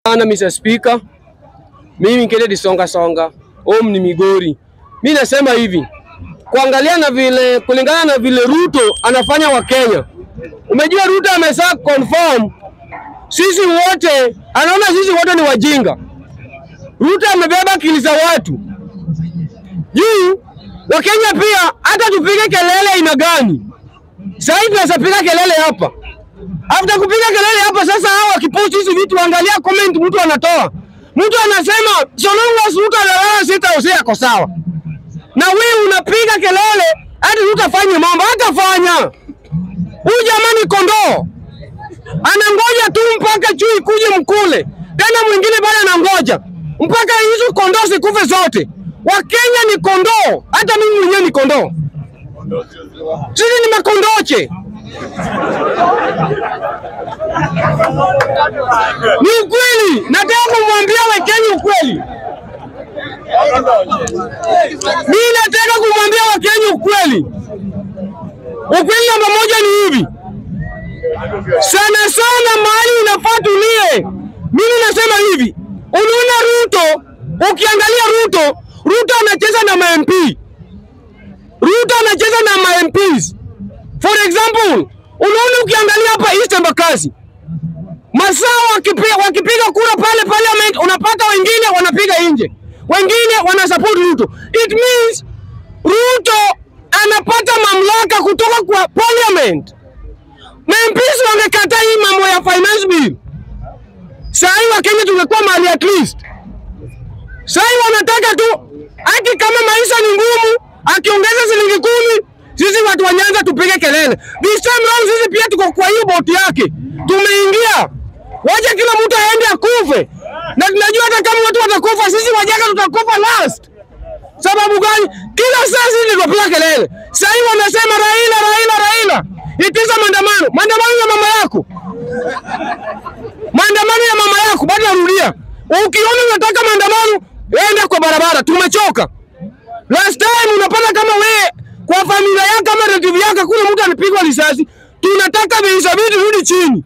Ana Mr. Speaker, mimi Kennedy Songa ni Migori. Mimi nasema hivi, kuangalia na vile kulingana na vile Ruto anafanya wa Kenya. Umejua Ruto amesa confirm sisi wote, anaona sisi wote ni wajinga. Ruto amebeba akili za watu. Juu wa Kenya pia hata tupige kelele ina gani? Sasa hivi tunapiga kelele hapa. After kupiga kelele hapa sasa hao wakipost hizi vitu angalia comment mtu anatoa. Mtu anasema so long as Ruto analala sita yako sawa. Na wewe unapiga kelele hadi utafanya mambo hatafanya. Huyu jamani kondoo. Anangoja tu mpaka chui kuje mkule. Tena mwingine bado anangoja mpaka hizo kondoo zikufe zote. Wakenya ni kondoo. Hata mimi mwenyewe ni kondoo. Sisi ni makondoche. Ni ukweli. Nataka kumwambia Wakenya ukweli. Mimi nataka kumwambia Wakenya ukweli. Ukweli namba moja ni hivi. Sana mahali unafaa tulie. Mimi nasema hivi. Unaona Ruto, ukiangalia Ruto anacheza na ma-MP. Ruto anacheza na ma-MPs. For example, unaona ukiangalia hapa East Embakasi. Masaa wakipiga kura pale parliament unapata wengine wanapiga nje. Wengine wana support Ruto. It means Ruto anapata mamlaka kutoka kwa parliament. MPs wangekataa hii mambo ya finance bill. Sasa wa Kenya tungekuwa mahali at least. Sasa wanataka tu haki kama maisha ni ngumu, akiongeza shilingi 10, sisi watu wa Nyanza tupige kelele. This time round sisi pia tuko kwa hiyo boti yake. Tumeingia. Waje kila mtu aende akufe. Na tunajua hata kama watu watakufa sisi wajaka tutakufa last. Sababu gani? Kila saa sisi tunapiga kelele. Sasa wanasema Raila. Itiza maandamano. Maandamano ya mama yako. Maandamano ya mama yako bado narudia. Ukiona unataka maandamano, enda kwa barabara. Tumechoka. Last time unapata kama wewe kwa familia yako kama relative yako kule mtu anapigwa risasi, tunataka bei za vitu rudi chini.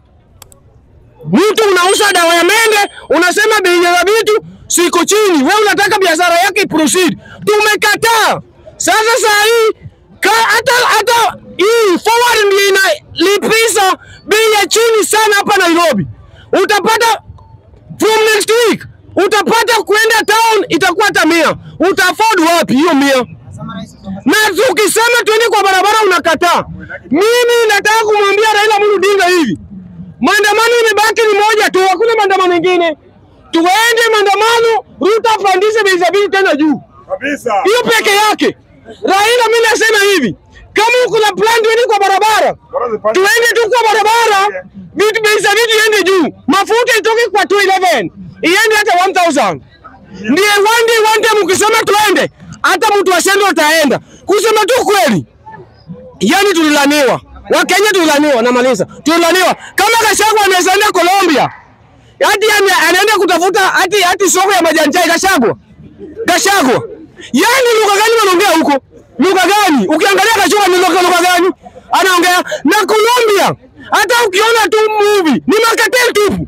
Mtu unauza dawa ya mende, unasema bei ya vitu siko chini. Wewe unataka biashara yake proceed. Tumekataa. Sasa hii hata hii forward ndio inalipisa bei ya chini sana hapa Nairobi. Utapata from next week utapata kwenda town itakuwa hata 100. Utafford wapi hiyo 100? Na ukisema tuende kwa barabara unakataa. Mimi nataka kumwambia Raila Amolo Odinga hivi. Maandamano imebaki ni moja tu, hakuna maandamano mengine. Tuende maandamano, Ruto apandishe bei za vitu tena juu. Kabisa. Hiyo peke yake. Raila mimi nasema hivi. Kama uko na plan tuende kwa barabara. Tuende tu kwa barabara, vitu bei za vitu iende juu. Mafuta itoke kwa 211. Iende hata 1000. Ndiye one day mkisema tuende, hata mtu asende ataenda. Kusema tu kweli. Yani tulilaniwa. Wakenya tulilaniwa na malisa. Tulilaniwa. Kama Gachagua anaenda Colombia. Hadi anaenda kutafuta hadi soko ya majani chai Gachagua. Yani lugha gani wanaongea huko? Lugha gani? Ukiangalia Gachagua ni lugha gani? Anaongea na Colombia. Hata ukiona tu movie ni makatel tupu.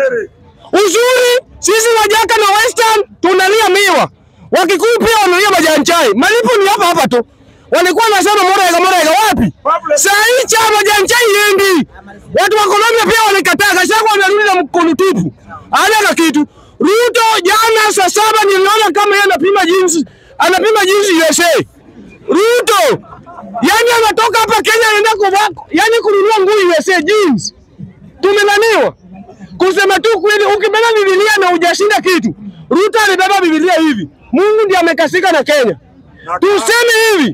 Uzuri sisi wajaka na Western tunalia miwa. Wakikuyu pia wanalia majani chai. Malipo ni hapa tu. Walikuwa wanasema Morega wapi? Sasa hii chama majani chai yendi. Watu wa Colombia pia walikataa. Gachagua wanarudi na mkono tupu. Hana kitu. Ruto jana saa 7 niliona kama yeye anapima jinsi USA. Ruto yani anatoka hapa Kenya anaenda kuvaa yani kununua nguo USA jeans. Tumelaniwa. Kusema tu kweli ukibeba Biblia na hujashinda kitu. Ruto alibeba Biblia hivi. Mungu ndiye amekasika na Kenya. Tuseme hivi.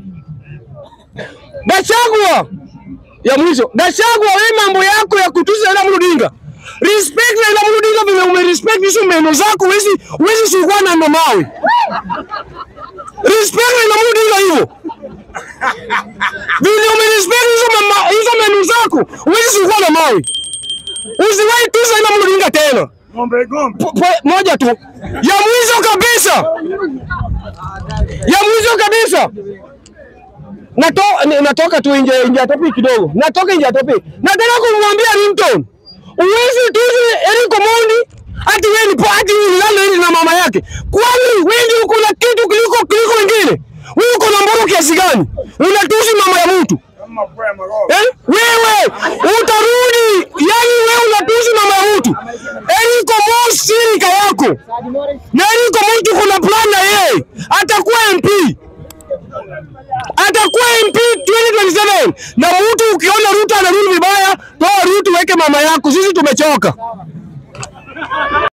Gachagua ya mwisho. Gachagua wewe mambo yako ya kutuza Raila Amolo Odinga. Respect Raila Amolo Odinga vile umerespect hizo meno zako wezi sikuwa na mawe. Respect Raila Amolo Odinga hiyo. Vile umerespect hizo meno zako wezi sikuwa na mawe. Usiwahi tuza Raila Amolo Odinga tena. Moja tu. Ya mwisho kabisa. Natoka tu nje ya topic kidogo. Nataka kumwambia Ringtone. Uwezi tuzi Eric Omondi Ati wewe ni pati unalala na mama yake. Kwani wewe uko na kitu kuliko wengine? Wewe uko na mboro kiasi gani? Unatusi mama ya mtu. Wewe utarudi, yani wewe unatusi mama ya mtu. Iko mosirika yako. Na iko mtu kuna plan na yeye. Atakuwa MP. Atakuwa MP 2027. Na mtu ukiona Ruto anarudi vibaya, toa Ruto weke mama yako. Sisi tumechoka.